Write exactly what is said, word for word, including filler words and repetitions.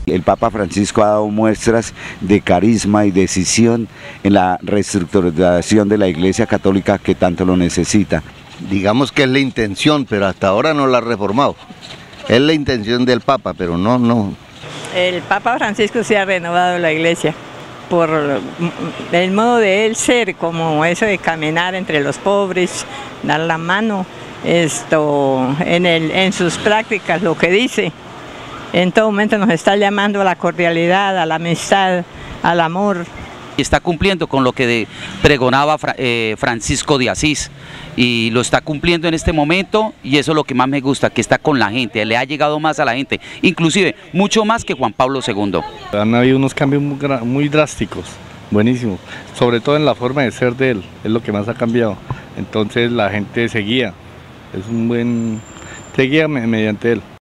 El Papa Francisco ha dado muestras de carisma y decisión en la reestructuración de la Iglesia Católica que tanto lo necesita. Digamos que es la intención, pero hasta ahora no la ha reformado. Es la intención del Papa, pero no, no. El Papa Francisco se ha renovado la Iglesia por el modo de él ser, como eso de caminar entre los pobres, dar la mano, esto, en, el, en sus prácticas, lo que dice. En todo momento nos está llamando a la cordialidad, a la amistad, al amor. Está cumpliendo con lo que de, pregonaba eh, Francisco de Asís y lo está cumpliendo en este momento, y eso es lo que más me gusta, que está con la gente, le ha llegado más a la gente, inclusive mucho más que Juan Pablo segundo. Han habido unos cambios muy, muy drásticos, buenísimos, sobre todo en la forma de ser de él, es lo que más ha cambiado. Entonces la gente seguía, es un buen, seguía mediante él.